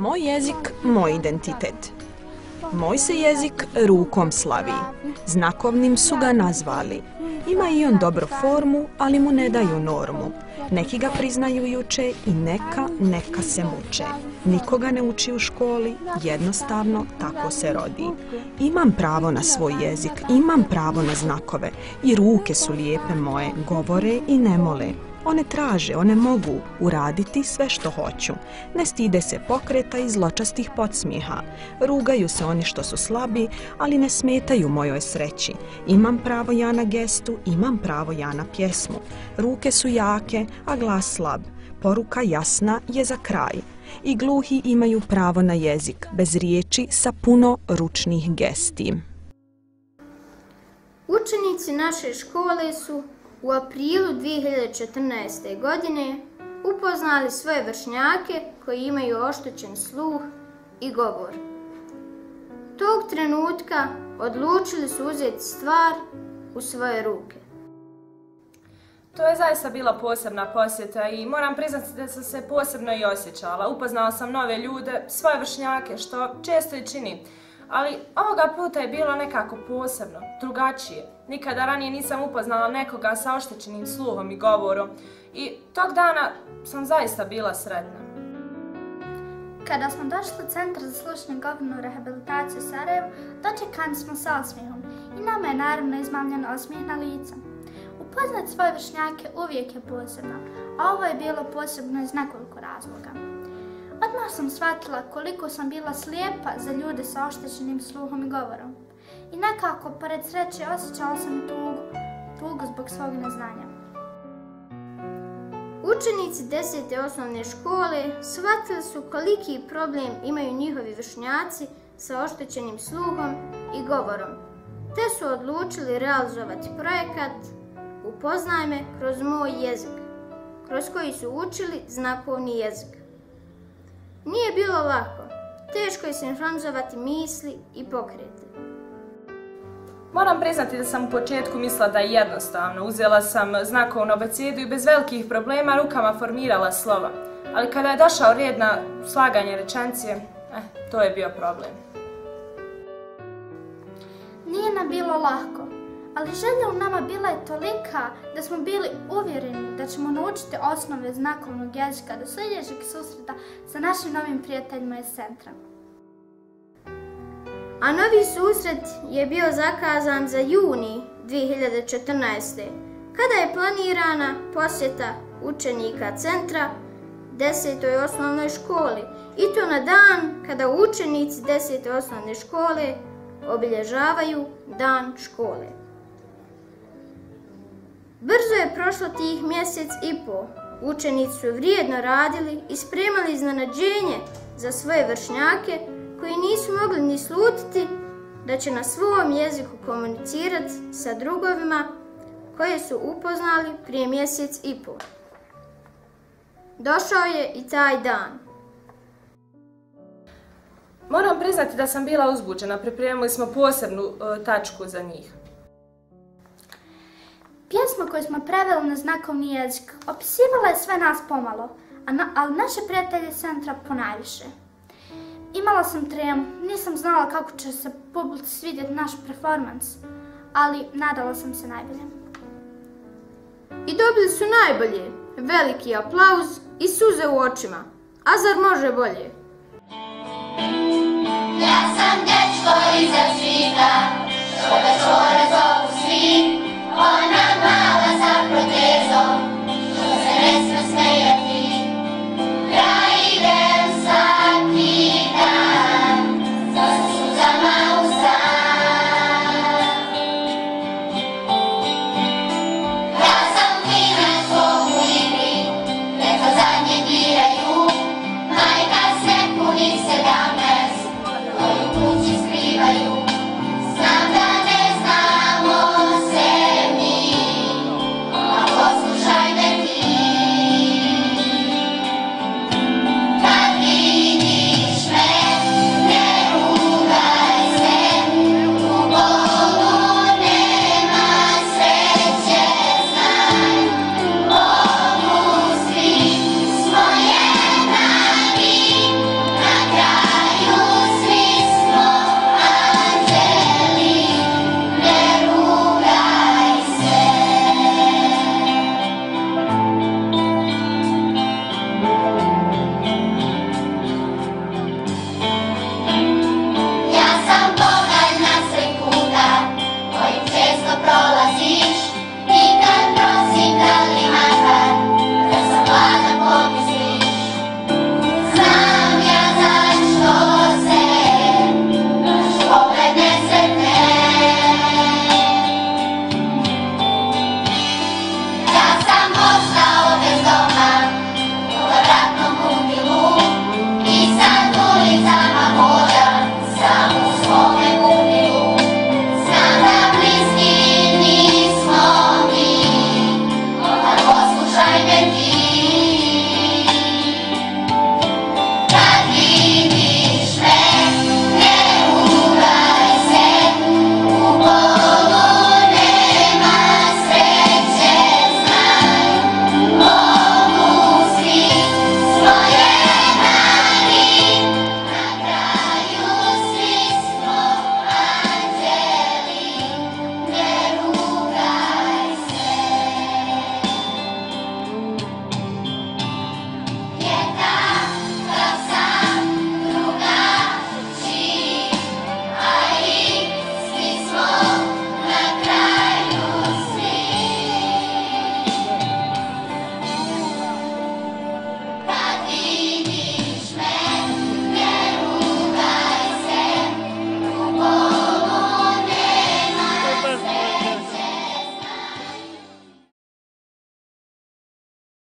Moj jezik, moj identitet. Moj se jezik rukom slavi. Znakovnim su ga nazvali. Ima i on dobro formu, ali mu ne daju normu. Neki ga priznaju juče i neka se muče. Nikoga ne uči u školi, jednostavno tako se rodi. Imam pravo na svoj jezik, imam pravo na znakove. I ruke su lijepe moje, govore i ne mole. One traže, one mogu uraditi sve što hoću. Ne stide se pokreta i zločastih podsmijeha. Rugaju se oni što su slabi, ali ne smetaju mojoj sreći. Imam pravo ja na gestu, imam pravo ja na pjesmu. Ruke su jake, a glas slab. Poruka jasna je za kraj. I gluhi imaju pravo na jezik, bez riječi sa puno ručnih gesti. Učenici naše škole su u aprilu 2014. godine upoznali svoje vršnjake koji imaju oštećen sluh i govor. Tog trenutka odlučili su uzeti stvar u svoje ruke. To je zaista bila posebna posjeta i moram priznati da sam se posebno i osjećala. Upoznala sam nove ljude, svoje vršnjake, što često i činim. Ali ovoga puta je bilo nekako posebno, drugačije. Nikada ranije nisam upoznala nekoga sa oštećenim sluhom i govorom i tog dana sam zaista bila sretna. Kada smo došli u Centar za slušnu i govornu rehabilitaciju u Sarajevu, dočekani smo sa osmijehom i nama je naravno izmamljen osmijeh na lica. Upoznat svoje vršnjake uvijek je posebno, a ovo je bilo posebno iz nekoliko razloga. Odmah sam shvatila koliko sam bila slijepa za ljude sa oštećenim sluhom i govorom. I nekako, pored sreće, osjećala sam i tugu zbog svog neznanja. Učenici 10. osnovne škole shvatili su koliki problem imaju njihovi vršnjaci sa oštećenim sluhom i govorom, te su odlučili realizovati projekat Upoznaj me kroz moj jezik, kroz koji su učili znakovni jezik. Nije bilo lako, teško je sinhronizovati misli i pokrete. Moram priznati da sam u početku mislila da je jednostavno. Uzela sam znakovnu abecedu i bez velikih problema rukama formirala slova. Ali kada je došao red na slaganje rečenice, to je bio problem. Nije nam bilo lako, ali želja u nama bila je tolika da smo bili uvjereni da ćemo naučiti osnove znakovnog jezika do sljedećeg susreta sa našim novim prijateljima iz centra. A novi susret je bio zakazan za juni 2014. kada je planirana posjeta učenika centra 10. osnovnoj školi i to na dan kada učenici 10. osnovne škole obilježavaju dan škole. Brzo je prošlo tih mjesec i pol. Učenici su vrijedno radili i spremali iznenađenje za svoje vršnjake koji nisu mogli ni slutiti da će na svom jeziku komunicirati sa drugovima koje su upoznali prije mjesec i pol. Došao je i taj dan. Moram priznati da sam bila uzbuđena, pripremili smo posebnu tačku za njih. Pjesma koju smo preveli na znakovni jezik opisivala je sve nas pomalo, ali naše prijatelje centra ponajviše. Imala sam tremu, nisam znala kako će se publici svidjeti naš performans, ali nadala sam se najbolje. I dobili su najbolje, veliki aplauz i suze u očima. A zar može bolje? Ja sam dečko iza svita, što da čore zovu svi, ona mala sa protezom, što se ne sme smejati. Ja idem svaki dan, sa suzama u san. Ja sam klinac u igri, deca zadnje diraju, majka se punih 17, koju kući skrivaju. Znam da ne znamo se mi, a poslušaj Neki